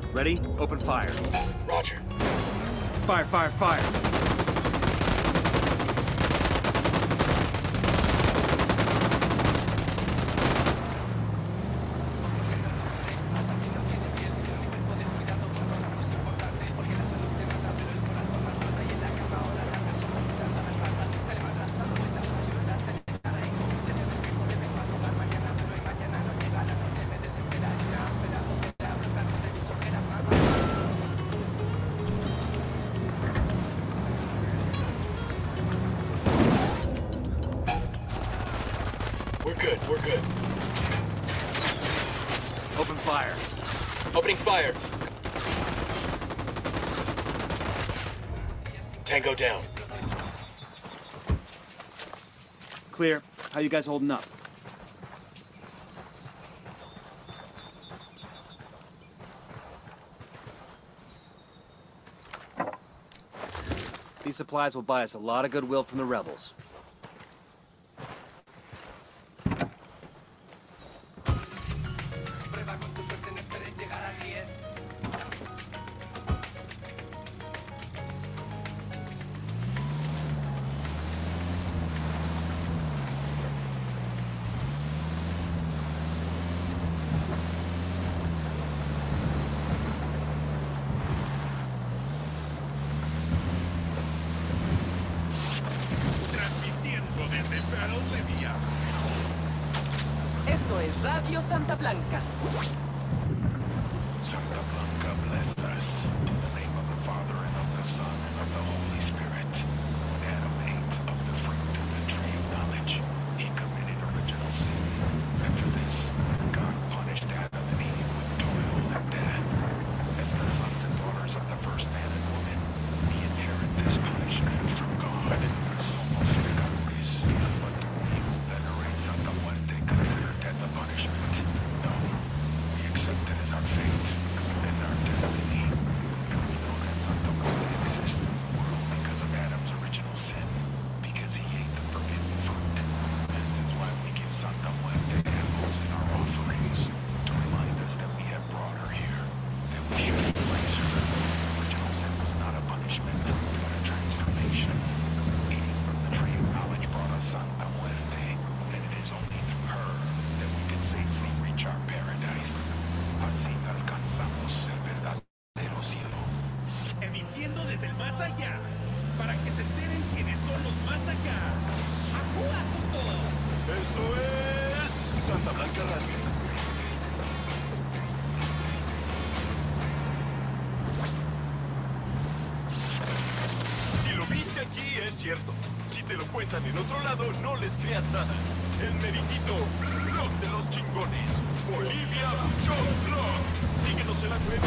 Ready? Open fire. Roger. Fire, fire, fire! We're good. Open fire. Opening fire. Tango down. Clear. How you guys holding up? These supplies will buy us a lot of goodwill from the rebels. Esto es Radio Santa Blanca. Santa Blanca bless us. In the name of the Father, and of the Son, and of the Holy Spirit. When Adam ate of the fruit of the tree of knowledge, he committed original sin. And for this, God punished Adam and Eve with toil and death. As the sons and daughters of the first man and woman, we inherit this punishment from God. Somos pecadores, but do we who venerate Santa Muerte consider death a punishment? No. We accept it as our fate, as our destiny. And we know that Santa Muerte exists in the world because of Adam's original sin, because he ate the forbidden fruit. This is why we give Santa Muerte animals in our offerings, to remind us that we have brought her here, that we should embrace her. Original sin was not a punishment, but a transformation. Eating from the tree of knowledge brought us Santa Muerte, and it is only through her that we can safely reach our paradise. Así alcanzamos el verdadero cielo. Emitiendo desde el más allá, para que se enteren quiénes son los más acá. ¡Ajú, ajú todos! Esto es Santa Blanca Radio. Si lo viste aquí, es cierto. Si te lo cuentan en otro lado, no les creas nada. El meritito blog de los chingones. Bolivia Mucho Blog. Síguenos en la web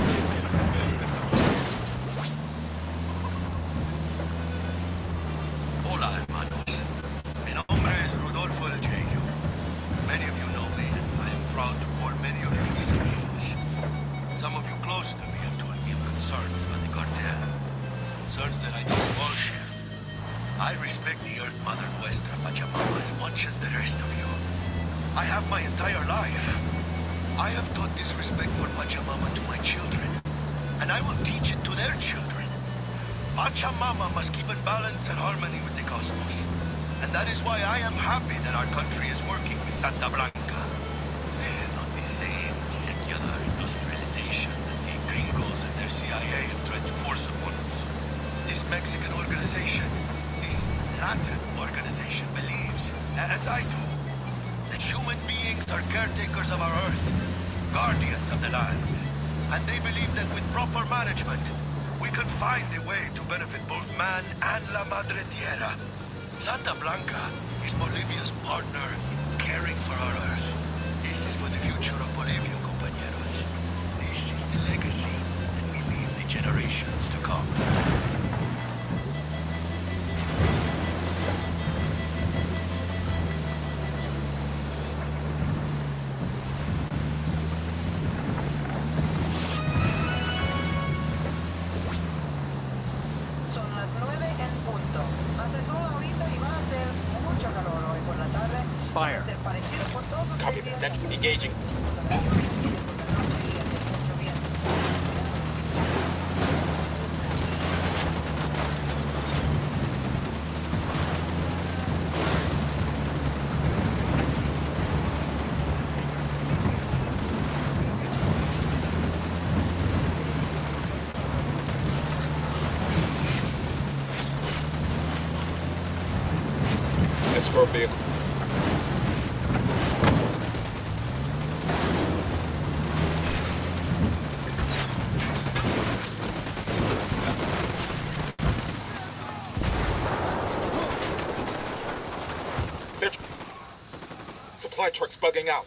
Hola, hermanos. Mi nombre es Rodolfo el Cheyo. Many of you know me, and I am proud to call many of you mis amigos. Some of you close to me have told me of concerns about the cartel. Concerns that I don't all share. I respect the Earth Mother Nuestra Pachamama as much as the rest of you. I have my entire life. I have taught this respect for Pachamama to my children, and I will teach it to their children. Pachamama must keep in balance and harmony with the cosmos, and that is why I am happy that our country is working with Santa Blanca. This is not the same secular industrialization that the gringos and their CIA have tried to force upon us. This Mexican organization, this Latin organization believes, as I do, that human beings are caretakers of our Earth, guardians of the land. And they believe that with proper management, we can find a way to benefit both man and La Madre Tierra. Santa Blanca is Bolivia's partner in caring for our Earth. This is for the future of Bolivia, compañeros. This is the legacy that we leave the generations to come. Fire. Copy that. Engaging. escort vehicle. Supply truck's bugging out.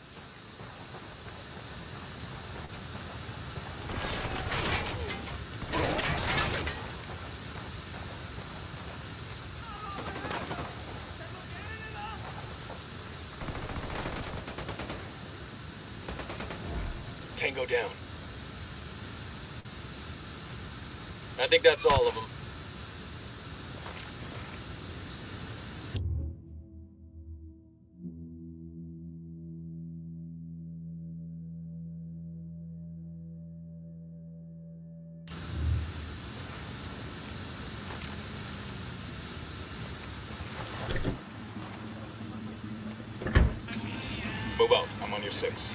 Tango down. I think that's all of them. Move out. I'm on your 6.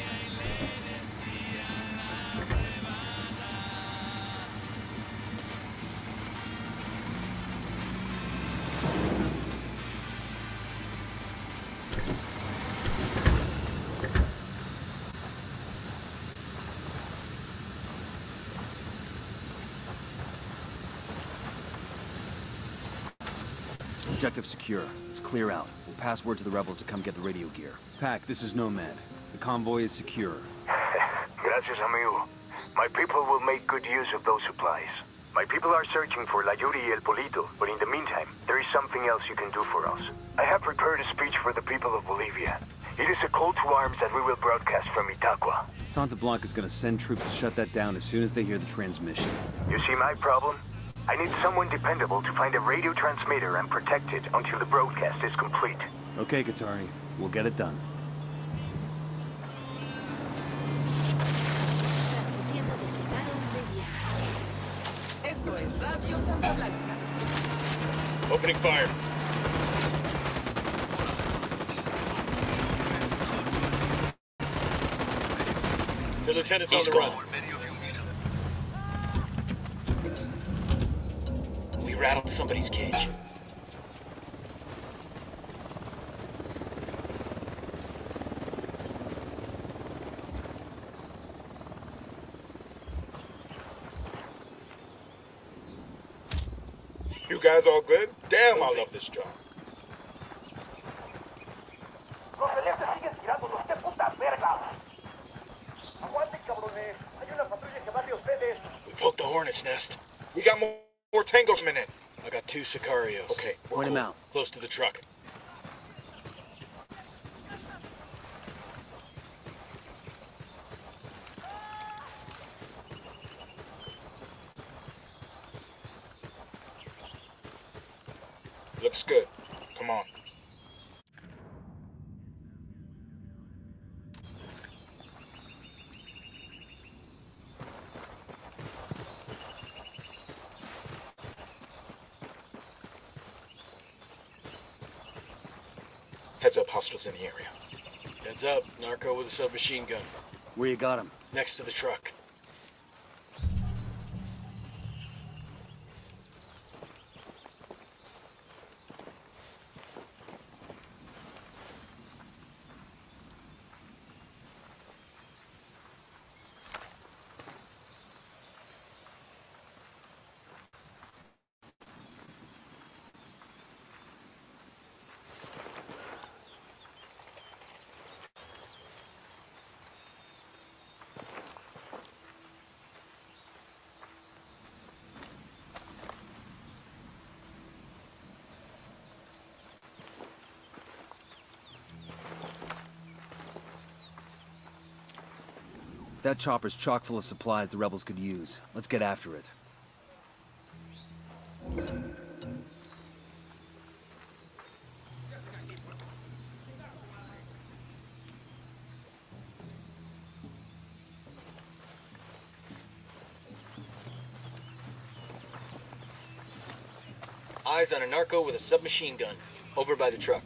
Objective secure. It's clear out. We'll pass word to the rebels to come get the radio gear. Pac, this is Nomad. The convoy is secure. Gracias, amigo. My people will make good use of those supplies. My people are searching for La Yuri y El Polito, but in the meantime, there is something else you can do for us. I have prepared a speech for the people of Bolivia. It is a call to arms that we will broadcast from Itaqua. Santa Blanca's gonna send troops to shut that down as soon as they hear the transmission. You see my problem? I need someone dependable to find a radio transmitter and protect it until the broadcast is complete. Okay, Katari. We'll get it done. Esto es Radio Santa Blanca. Opening fire. The lieutenant's on the run. We rattled somebody's cage. You guys all good? Damn, I love this job. We poked the hornet's nest. We got more tangos coming in. I got 2 Sicarios. Okay, we're Point 'em cool. out. Close to the truck. Looks good. Come on. Heads up, hostiles in the area. Heads up, narco with a submachine gun. Where you got him? Next to the truck. That chopper's chock full of supplies the rebels could use. Let's get after it. Eyes on a narco with a submachine gun. Over by the truck.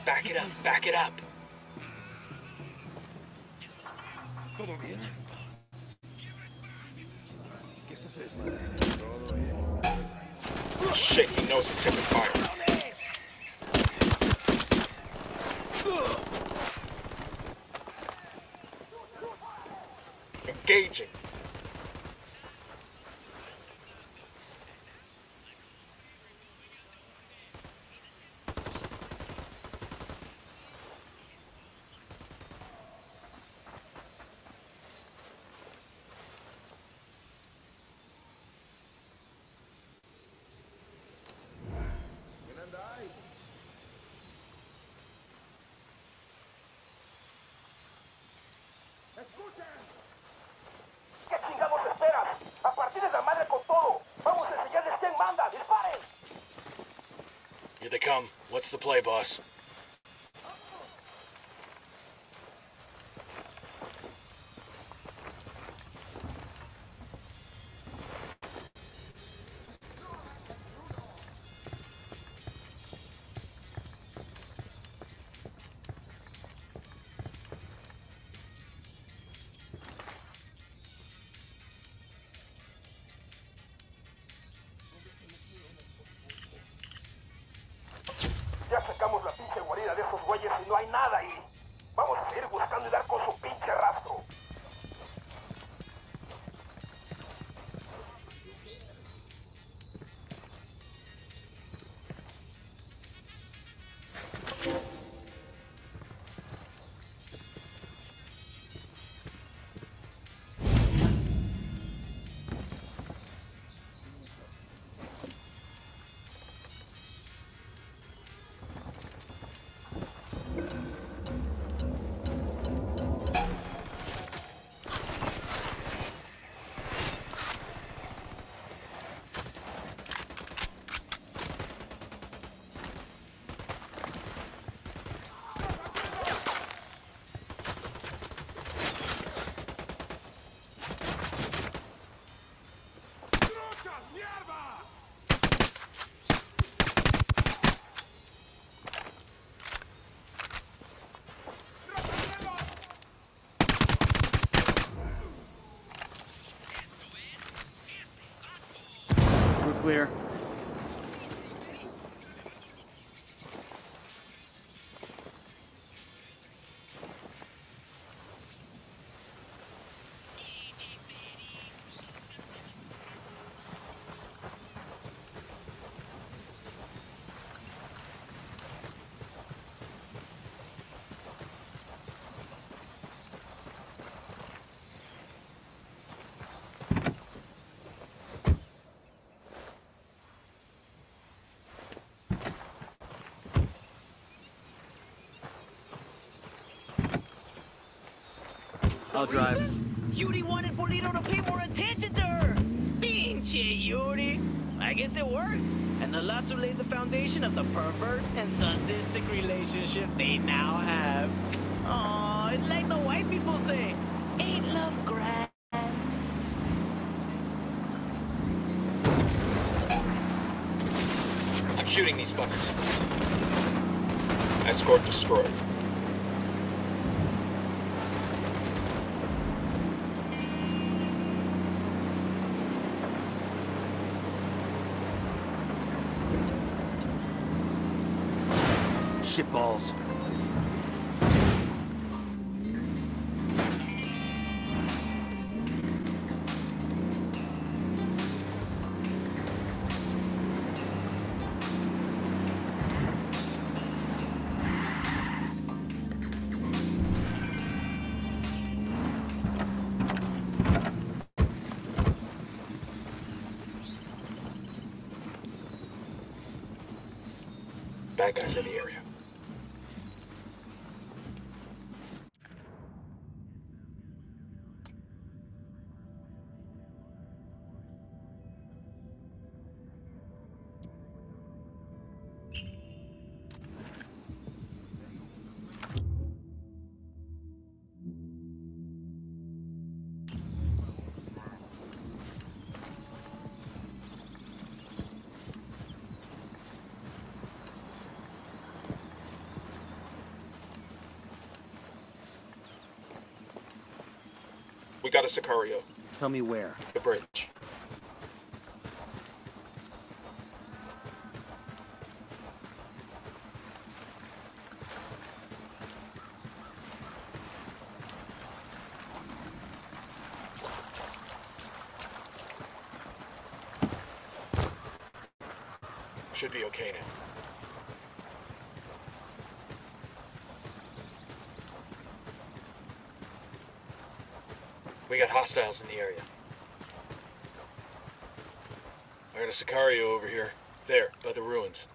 Back it up, back it up. ¿Todo bien? ¿Qué es ese desmadre? Shit, he knows he's taking fire. Engaging. ¿Qué chingados esperas? A partir de la madre con todo. Vamos a enseñarles quién manda. ¡Disparen! Here they come. What's the play, boss? Ya sacamos la pinche guarida de esos güeyes y no hay nada ahí. Vamos a seguir buscando y dar con su pinche rastro. We're clear. I'll drive. Yuri wanted Polito to pay more attention to her! Pinche Yuri! I guess it worked. And the lawsuit laid the foundation of the perverse and sadistic relationship they now have. Oh, it's like the white people say, ain't love grand? I'm shooting these fuckers. Escort destroyed. Shitballs. Bad guys in the area. got a Sicario. Tell me where. The bridge. Should be okay now. We got hostiles in the area. I got a Sicario over here. There, by the ruins.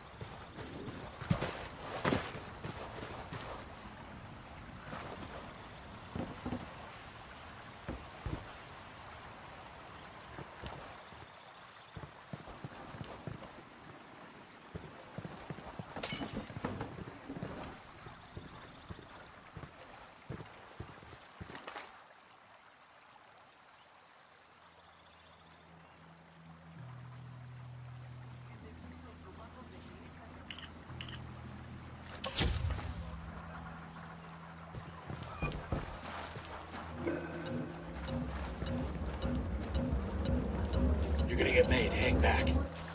You're gonna get made. Hang back.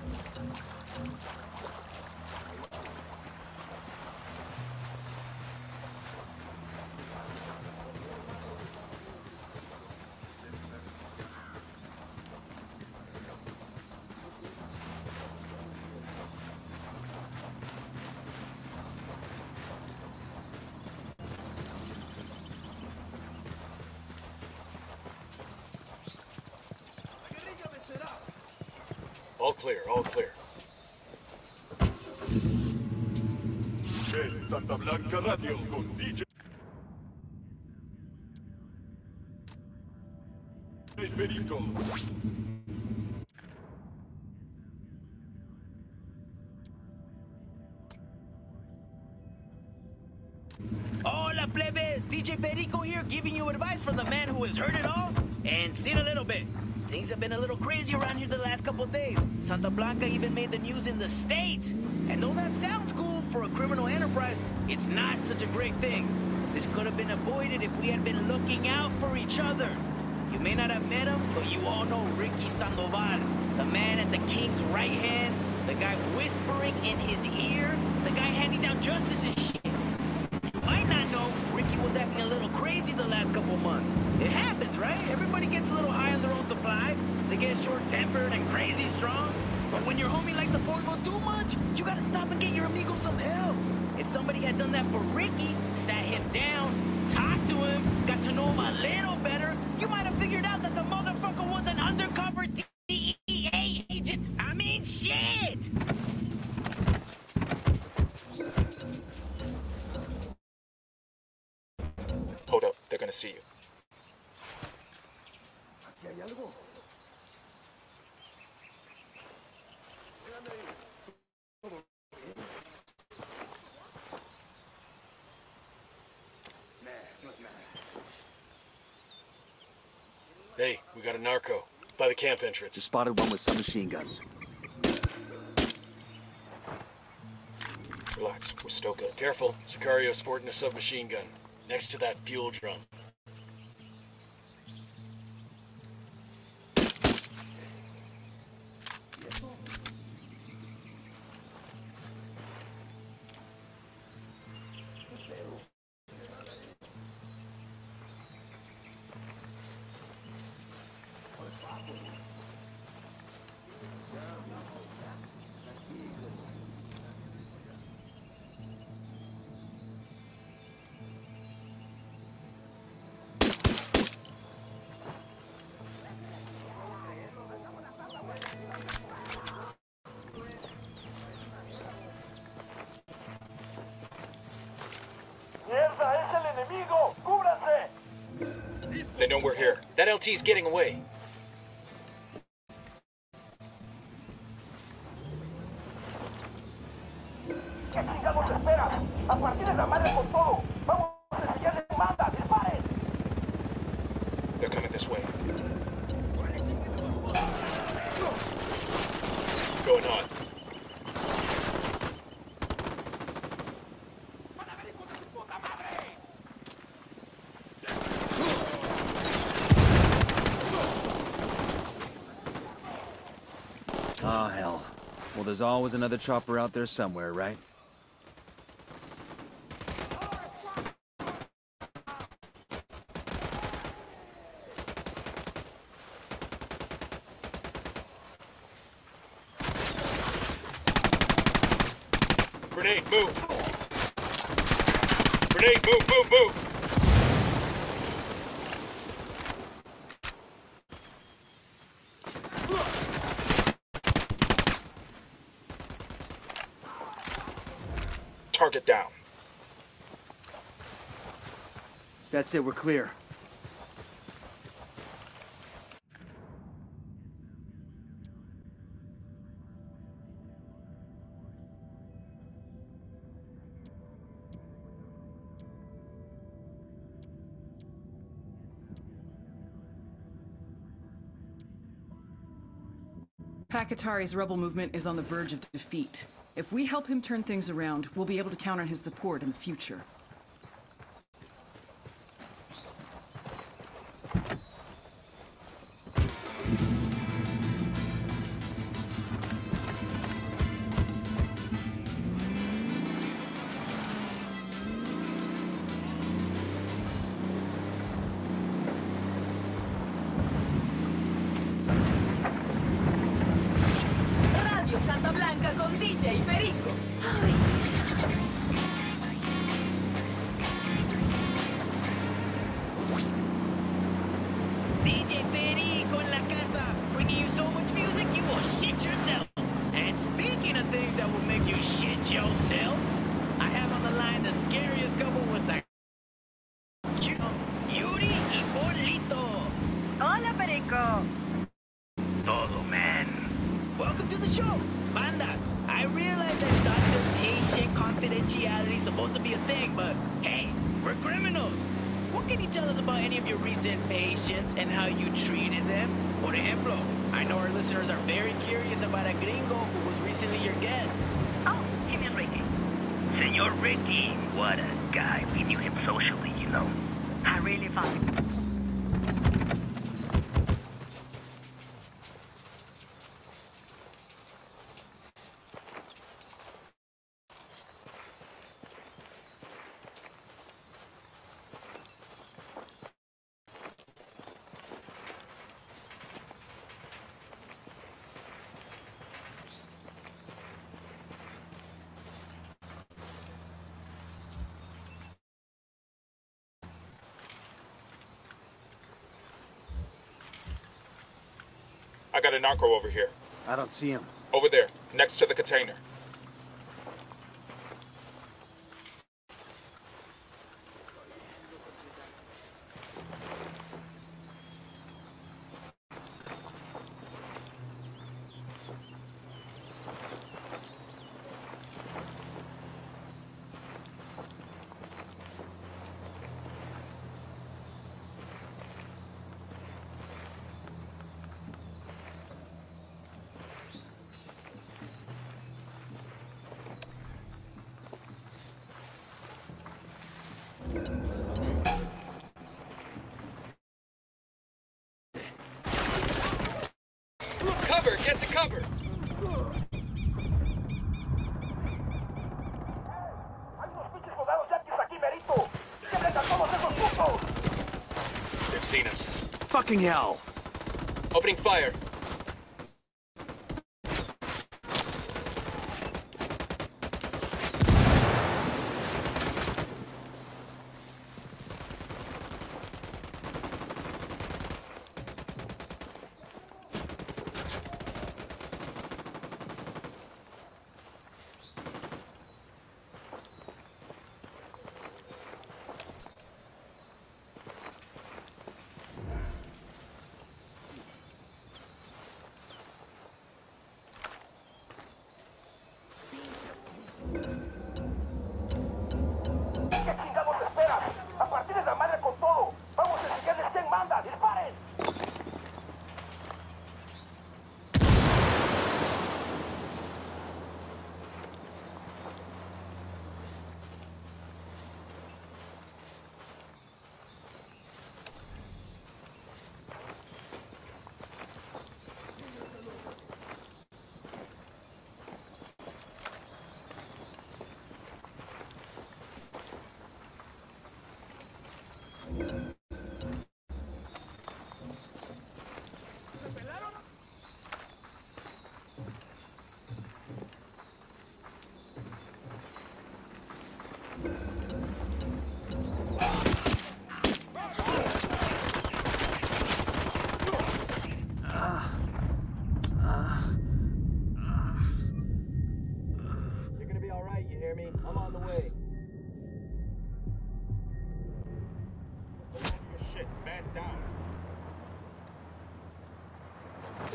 All clear, all clear. El Santa Blanca Radio con DJ Perico. Hola, plebes! DJ Perico here giving you advice from the man who has heard it all and seen a little bit. Things have been a little crazy around here the last couple days. Santa Blanca even made the news in the States. And though that sounds cool for a criminal enterprise, it's not such a great thing. This could have been avoided if we had been looking out for each other. You may not have met him, but you all know Ricky Sandoval, the man at the king's right hand, the guy whispering in his ear, the guy handing down justice and shit. You might not know Ricky was acting a little crazy the last couple months. It happens, right? Everybody gets a little high on their own supply. They get short-tempered and crazy strong. But when your homie likes the portable too much, you gotta stop and get your amigo some help. If somebody had done that for Ricky, sat him down, talked to him, got to know him a little better, you might have figured out that the motherfucker was an undercover DEA agent. I mean, shit! Hold up, they're gonna see you. Hey, we got a narco by the camp entrance. Just spotted one with submachine guns. Relax, we're still good. Careful, Sicario sporting a submachine gun next to that fuel drum. They know we're here. That LT's getting away. They're coming this way. Going on. Well, there's always another chopper out there somewhere, right? Grenade, move! Grenade, move! Target down. That's it, we're clear. Pakatari's rebel movement is on the verge of defeat. If we help him turn things around, we'll be able to count on his support in the future. Radio Santa Blanca con DJ Perico. DJ Perico en la casa, bringing you so much music you will shit yourself. And speaking of things that will make you shit yourself, I have on the line the scariest couple with the Yuri y Polito. Hola, Perico. Todo, man. Welcome to the show, Banda. I realize that Dr. Patient confidentiality is supposed to be a thing, but hey, we're criminals. What can you tell us about any of your recent patients and how you treated them? Por ejemplo, I know our listeners are very curious about a gringo who was recently your guest. Oh, him is Ricky. Senor Ricky, what a guy. We knew him socially, you know. Really fun. I got a narco over here. I don't see him. Over there, next to the container. Cover! Get to cover! They've seen us. Fucking hell! Opening fire.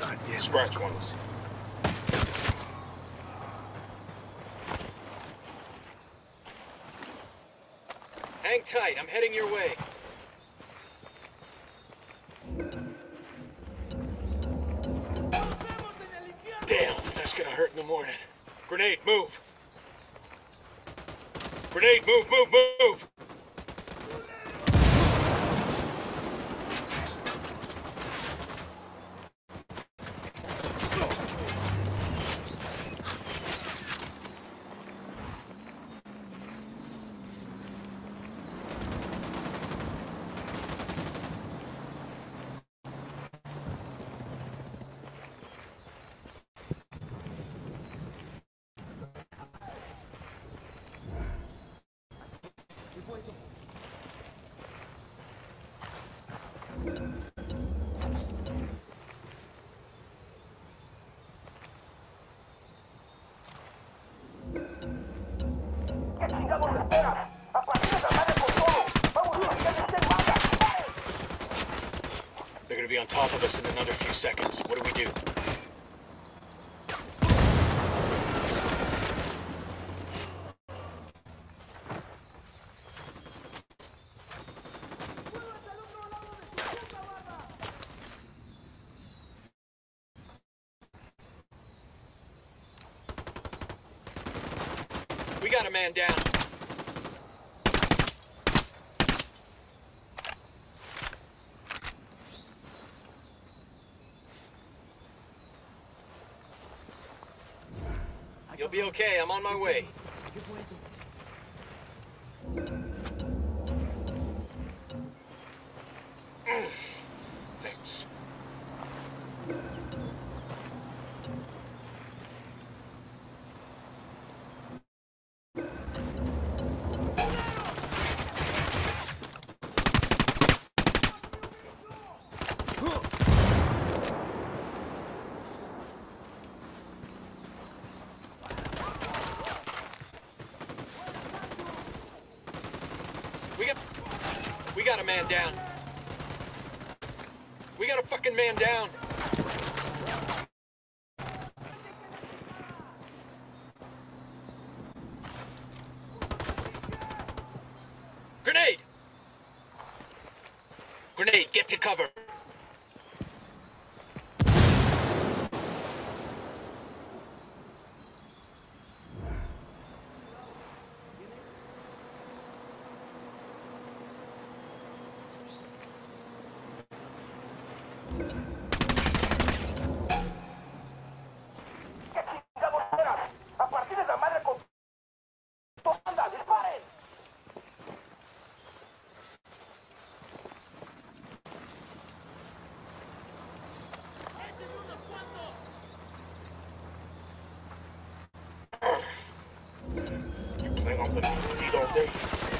Goddamn. Scratch ones. Hang tight, I'm heading your way. Damn, that's gonna hurt in the morning. Grenade, move! Grenade, move, move, move! They're gonna be on top of us in another few seconds. What do we do? We got a man down. You'll be okay. I'm on my way. Thanks. We got a man down. We got a fucking man down. Grenade! Grenade, get to cover. Plan on letting me eat all day.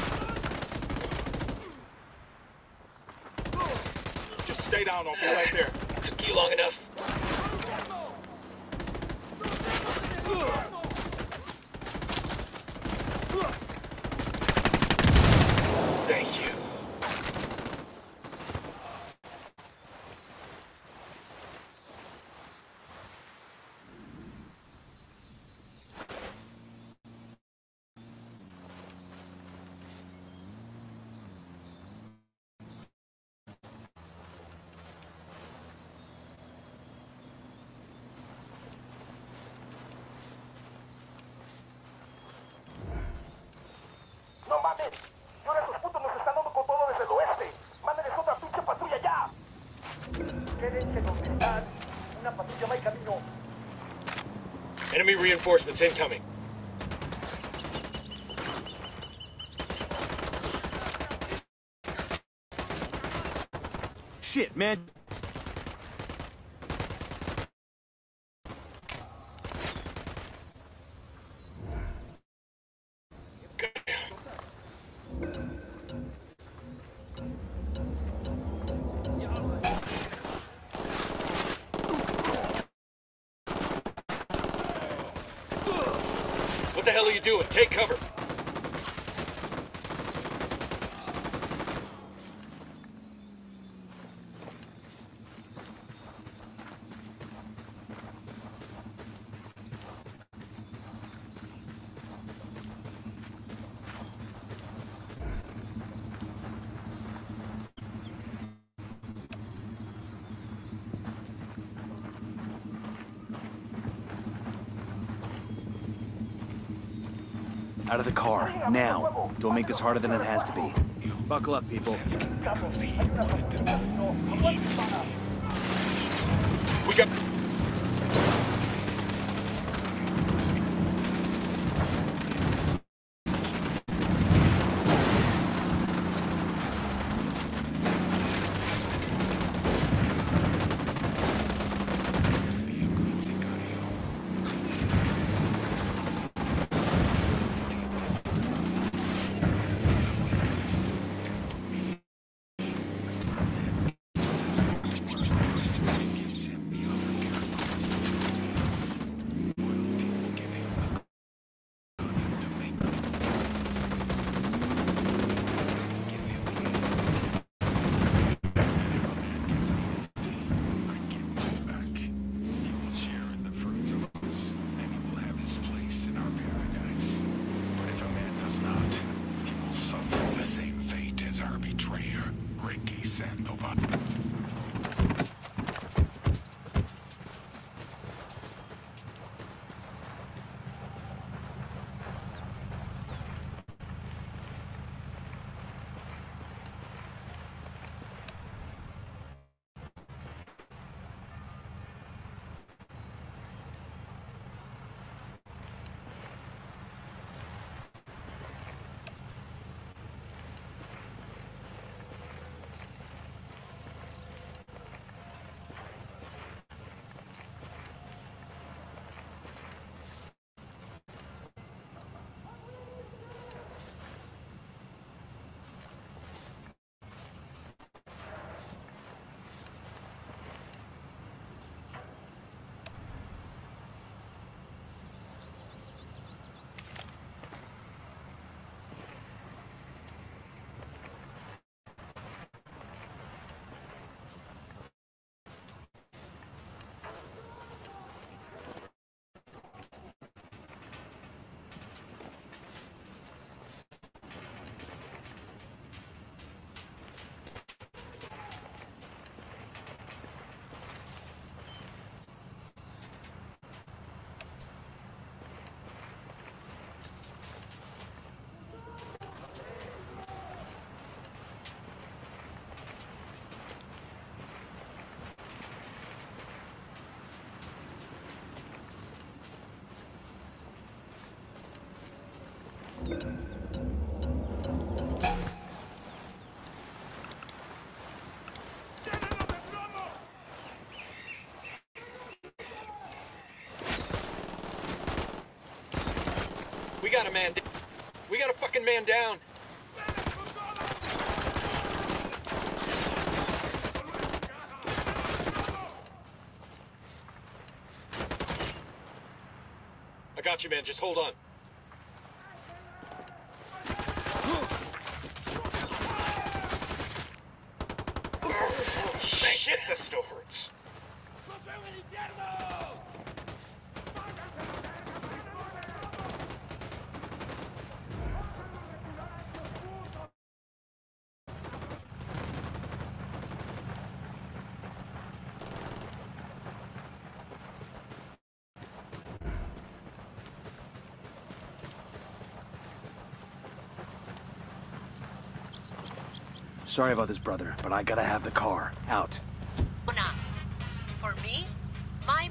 Just stay down, I'll be right there. Took you long enough. Thank you. ¡No mames! ¡Y ahora esos putos nos están dando con todo desde el oeste! ¡Mándenles otra pinche patrulla ya! ¡Quédense donde están! ¡Una patrulla va en camino! Enemy reinforcements incoming. Shit, man. What the hell are you doing? Take cover. Out of the car, now. Don't make this harder than it has to be. Buckle up, people. We got... We got a man. We got a fucking man down. I got you, man. Just hold on. Shit, this still hurts. Sorry about this, brother, but I gotta have the car. Out. For me, my...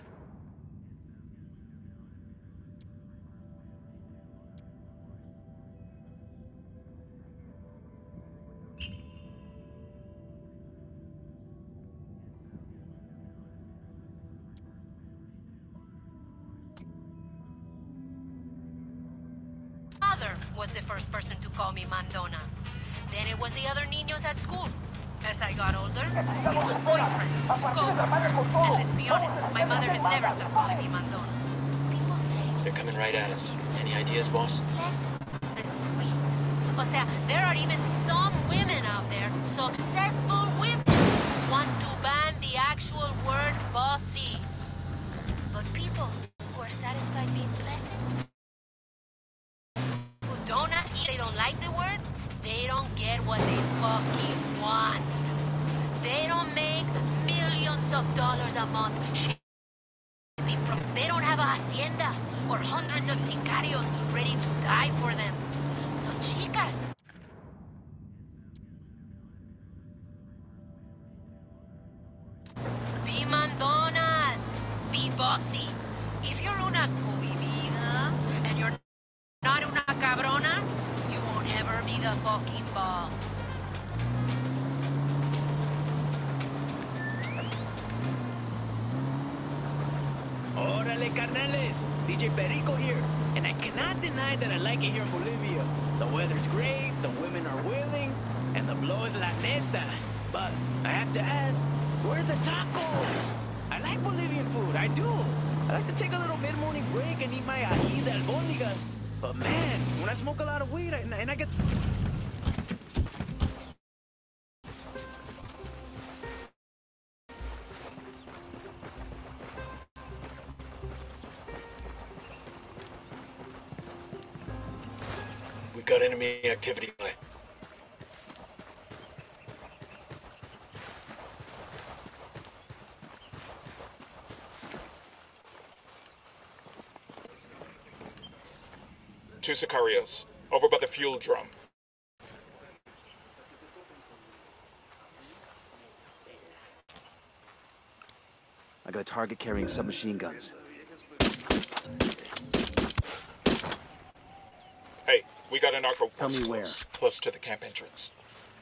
Father was the first person to call me Mandona. Then it was the other niños at school. As I got older, it was boyfriends, girlfriends, and let's be honest, my mother has never stopped calling me Mandona. People say... They're coming right at us. Any ideas, boss? Pleasant and sweet. O sea, there are even some women out there, successful women, who want to ban the actual word bossy. But people who are satisfied being pleasant, who don't they don't like the word, they don't get what they fucking want. They don't make millions of dollars a month. They don't have a hacienda. or hundreds of sicarios ready to die for them. So, chicas, be mandonas, be bossy. If you're una covivida and you're not una cabrona, you won't ever be the fucking boss. Órale, carnales! DJ Perico here, and I cannot deny that I like it here in Bolivia. The weather's great, the women are willing, and the blow is la neta. But I have to ask, where's the tacos? I like Bolivian food, I do. I like to take a little mid-morning break and eat my ají de albóndigas. But man, when I smoke a lot of weed and I get... We've got enemy activity. Two Sicarios, over by the fuel drum. I got a target carrying submachine guns. Hey, we got a narco. Tell me where. Close to the camp entrance.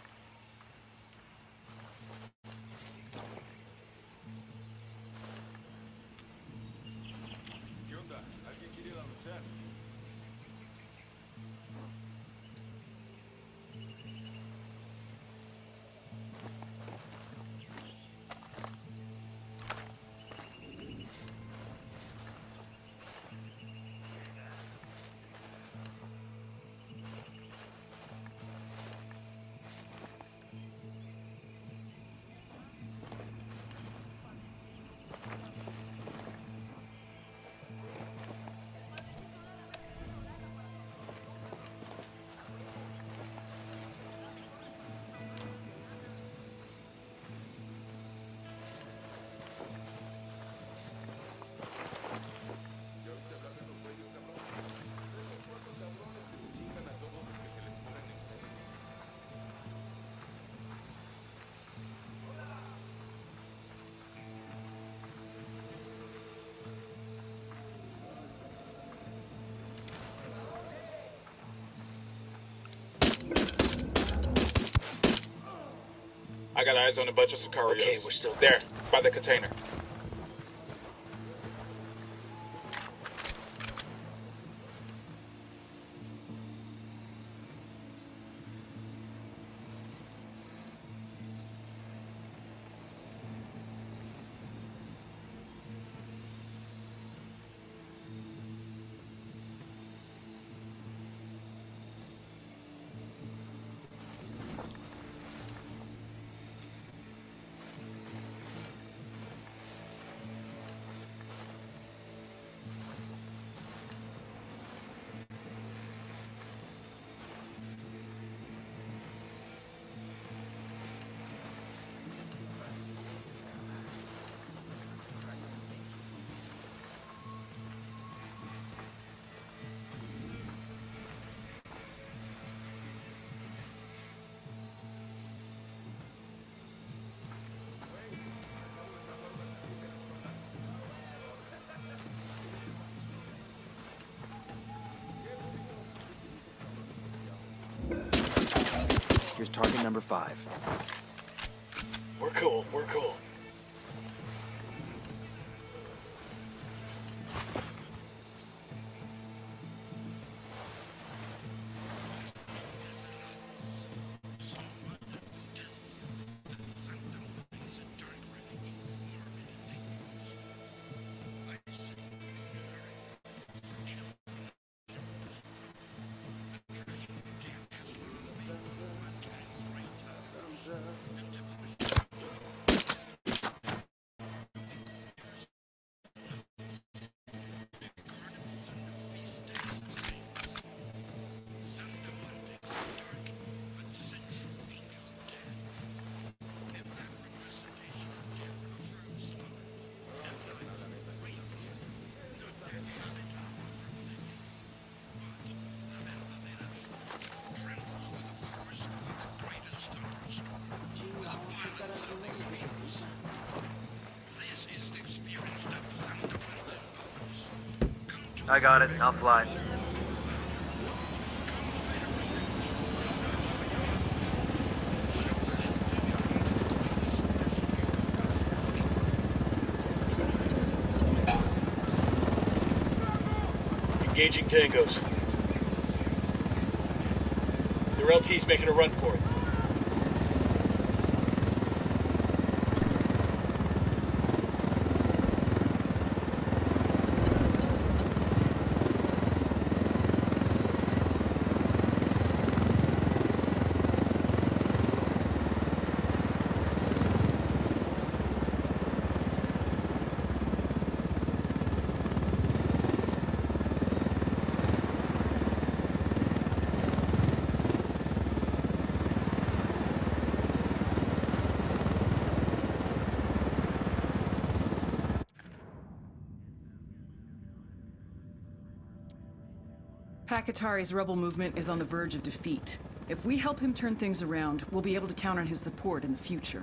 I got eyes on a bunch of Sicarios. Okay, we're still there, by the container. Here's target number 5. We're cool, we're cool. I got it. I'll fly. Engaging tangos. Their LT's making a run for it. Pakatari's rebel movement is on the verge of defeat. If we help him turn things around, we'll be able to count on his support in the future.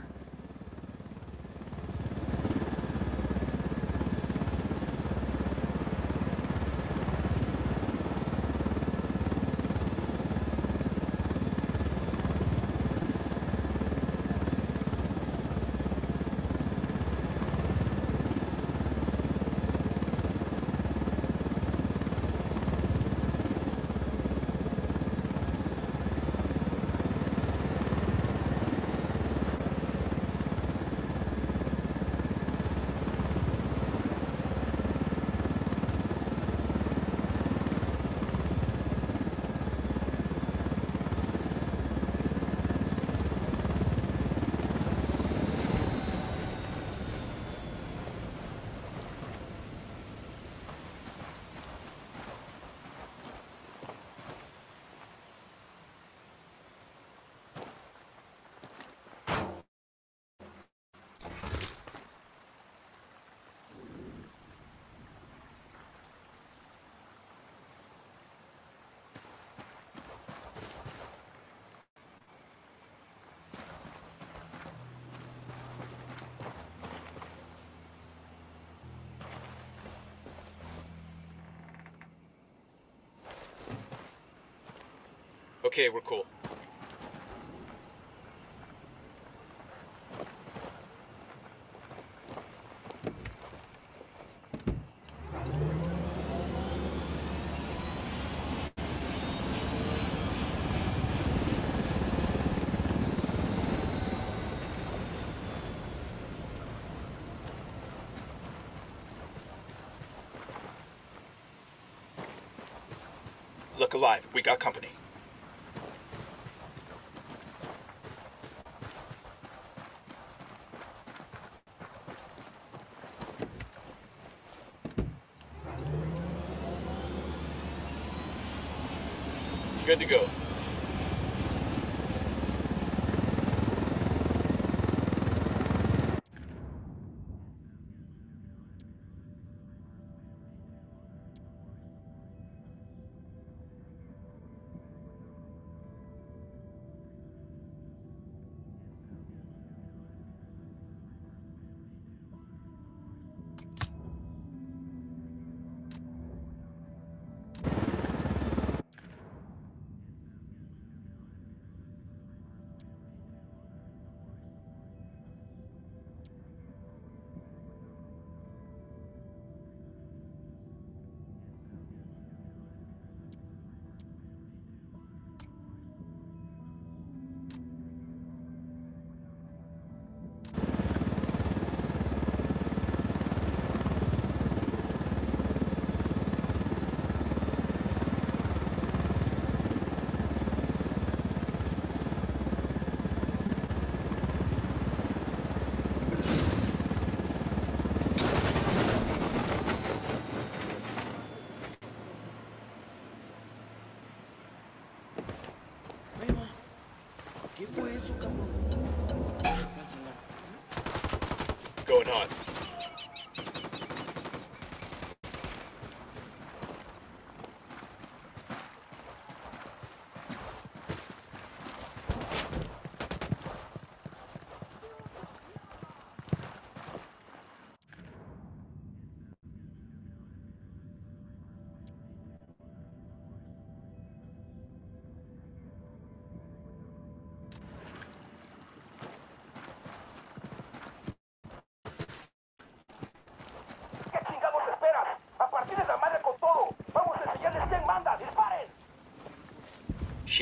Okay, we're cool. Look alive, we got company. Good to go.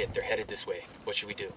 Shit, they're headed this way. What should we do?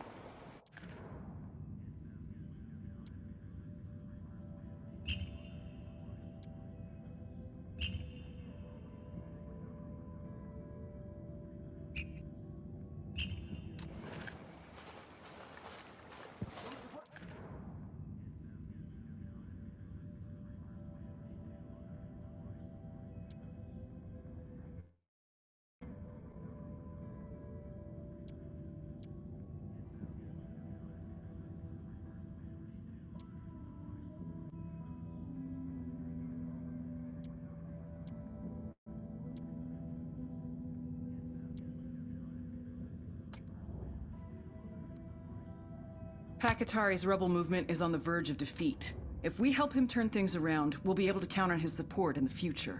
Pakatari's rebel movement is on the verge of defeat. If we help him turn things around, we'll be able to count on his support in the future.